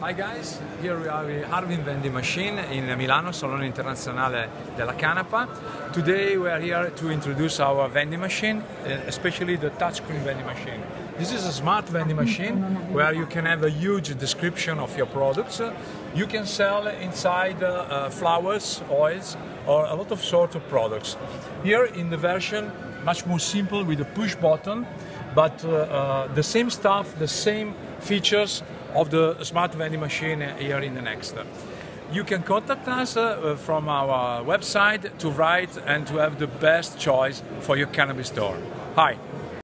Hi guys, here we are with Arvin Vending Machine in Milano, Salone Internazionale della Canapa. Today we are here to introduce our vending machine, especially the touchscreen vending machine. This is a smart vending machine where you can have a huge description of your products. You can sell inside flowers, oils, or a lot of sort of products. Here in the version much more simple with a push button, but the same stuff, the same features of the smart vending machine here in the next. You can contact us from our website to write and to have the best choice for your cannabis store. Hi.